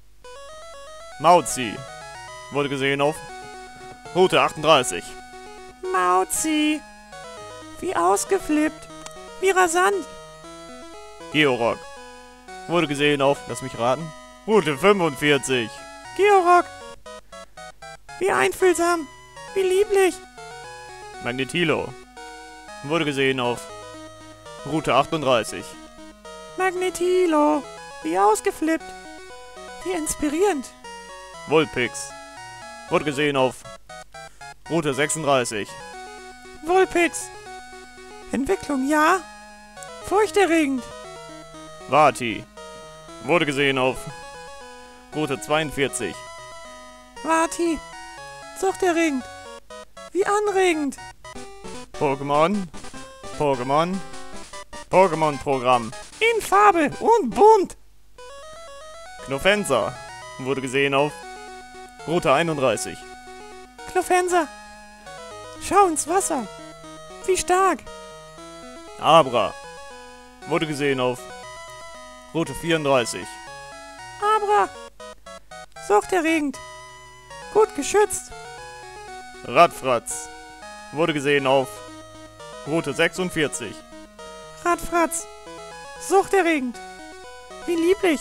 Mauzi. Wurde gesehen auf Route achtunddreißig. Mauzi. Wie ausgeflippt. Wie rasant. Georock. Wurde gesehen auf, lass mich raten, Route fünfundvierzig. Georock. Wie einfühlsam. Wie lieblich. Magnetilo. Wurde gesehen auf Route achtunddreißig. Magnetilo. Wie ausgeflippt. Wie inspirierend. Vulpix. Wurde gesehen auf Route sechsunddreißig. Vulpix. Entwicklung ja. Furchterregend. Vati. Wurde gesehen auf Route zweiundvierzig. Vati. Suchterregend. Wie anregend. Pokémon. Pokémon. Pokémon-Programm. In Farbe und bunt. Knofenza. Wurde gesehen auf Route einunddreißig. Knofenza. Schau ins Wasser. Wie stark. Abra. Wurde gesehen auf Route vierunddreißig. Abra. Suchterregend. Gut geschützt. Radfratz. Wurde gesehen auf Route sechsundvierzig. Radfratz. Suchterregend. Wie lieblich.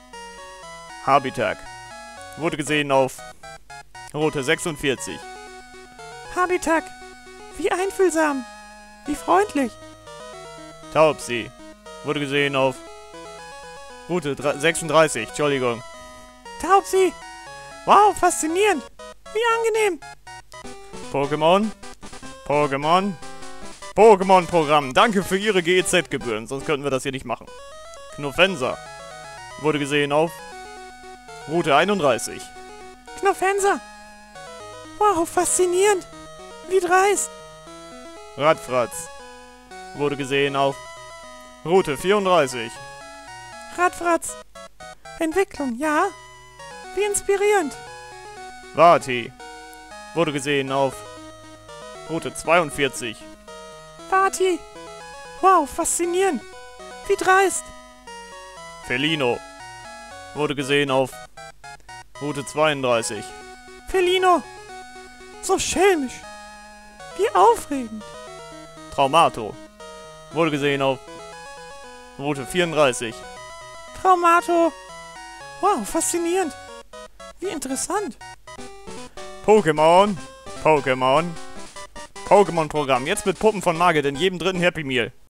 Habitak. Wurde gesehen auf Route sechsundvierzig. Habitak. Wie einfühlsam. Wie freundlich. Taubsi. Wurde gesehen auf Route sechsunddreißig. Entschuldigung. Taubsi. Wow, faszinierend. Wie angenehm. Pokémon. Pokémon. Pokémon-Programm. Danke für Ihre G E Z-Gebühren, sonst könnten wir das hier nicht machen. Knofenza. Wurde gesehen auf Route einunddreißig. Knofenza. Wow, faszinierend. Wie dreist. Radfratz. Wurde gesehen auf Route vierunddreißig. Radfratz. Entwicklung, ja. Wie inspirierend. Vati. Wurde gesehen auf Route zweiundvierzig. Vati. Wow, faszinierend. Wie dreist. Felino. Wurde gesehen auf Route zweiunddreißig. Felino. So schelmisch. Wie aufregend. Traumato. Wurde gesehen auf Route vierunddreißig. Traumato. Wow, faszinierend. Wie interessant. Pokémon. Pokémon. Pokémon-Programm. Jetzt mit Puppen von Margit in jedem dritten Happy Meal.